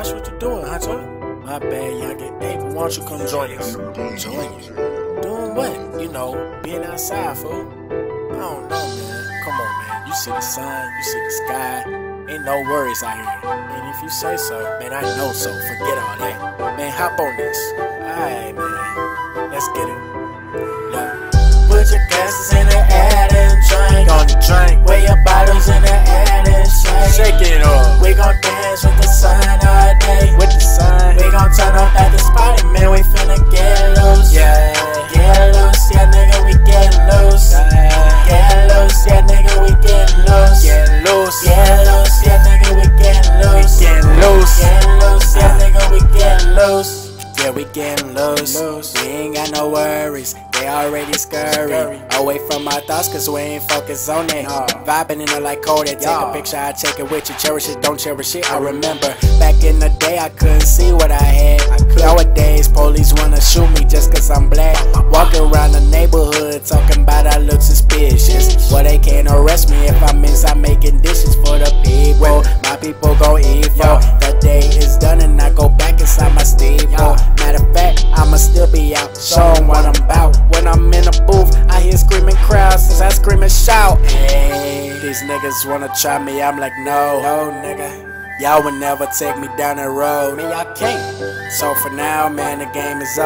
Josh, what you doing, Hunter? My bad, youngin'. Hey, why don't you come join us? Join you? Doing what? You know, being outside, fool. I don't know, man. Come on, man. You see the sun, you see the sky. Ain't no worries out here. And if you say so, man, I know so. Forget all that. Man, hop on this. Alright, man. Let's get it. Look. Put your glasses in the air and drink. On the drink. Weigh your bottles in the air and shake. Shake it up. We gon' dance with the sun all day. With the sun. We gon' turn up at the spot, man. We finna get loose. Yeah. Get loose, yeah, nigga. We get loose. Get loose, yeah, nigga. We get loose. Get loose. Get loose, yeah, nigga. We get loose. We get loose. Get loose, yeah, nigga. We get loose. Yeah, we getting loose. We ain't got no worries. They already scurry. Away from our thoughts, cause we ain't focused on it. Vibing in it like Kodak. Take a picture, I take it with you. Cherish it, don't cherish it. I remember back in the day, I couldn't see what I had. Nowadays, police wanna shoot me just cause I'm black. Walking around the neighborhood, talking about I look suspicious. Well, they can't arrest me if I'm inside making dishes for the people. My people gon' eat for. The day is done and I go back inside my steeple. Matter of fact, I'ma still be out, showing what I'm about. When I'm in a booth, I hear screaming crowds, since I scream and shout. Hey, these niggas wanna try me, I'm like, no, nigga. Y'all would never take me down the road, man, y'all can't. So for now, man, the game is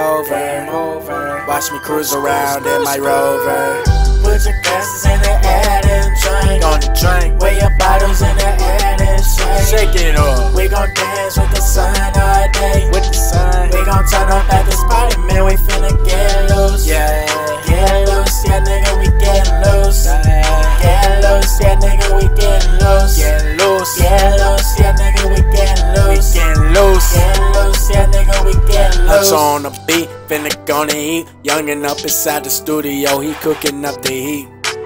over. Watch me cruise around in my Rover. Put your glasses in the air and drink. On the drink. Weigh your bottles in the air and shake. Shake it up. We gon' dance with the sun all day. With the sun. We gon' turn up at the spot, man. We finna get loose. Yeah. Get loose, yeah, nigga. We get loose. Get loose, yeah, nigga. We get loose. Get loose. Get loose, yeah, nigga. We get loose. We get loose. Get loose, yeah, nigga. We get loose. Hunter on the beat, finna gonna eat. Youngin' up inside the studio, he cooking up the heat.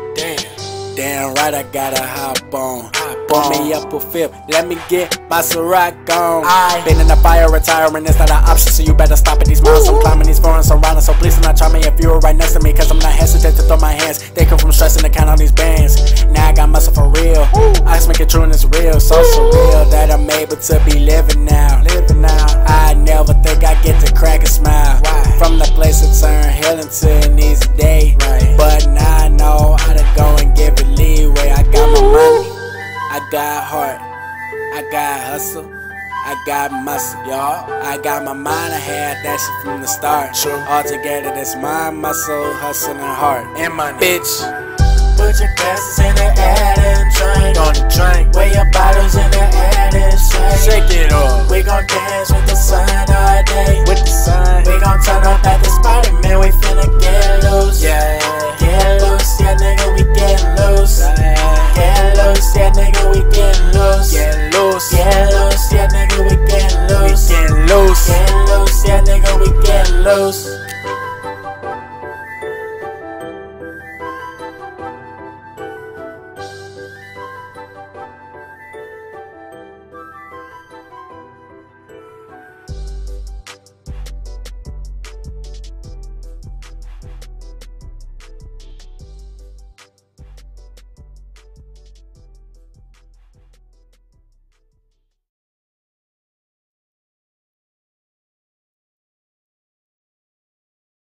Damn right, I gotta hop on. Pull me up a fifth, let me get my Ciroc on. Been in the fire, retiring, it's not an option, so you better stop at these mountains. I'm climbing these foreigns surrounding, so please do not try me if you were right next to me, cause I'm not hesitant to throw my hands. They come from stressing to count on these bands. Now I got muscle for real. I just make it true and it's real, so surreal that I'm able to be living now. I never think I get to crack a smile. From the place to turn hell into an easy day. But now I know how to go and give it leeway. I got my money, I got heart, I got hustle, I got muscle, y'all. I got my mind, I had that shit from the start. All together, that's mind, muscle, hustle, and heart. And money, bitch. Put your glasses in the air and drink. On the drink. Weigh your bottles in the air and shake. Shake it up. We gon' dance with the sun all day. With the sun. We gon' turn up at the spot, man. We finna get loose. Yeah. Get loose, yeah, nigga. We get loose. Get loose, yeah, nigga. We get loose. Get loose. Get loose, yeah, nigga. We get loose. We get loose. Get loose, yeah, nigga. We get loose.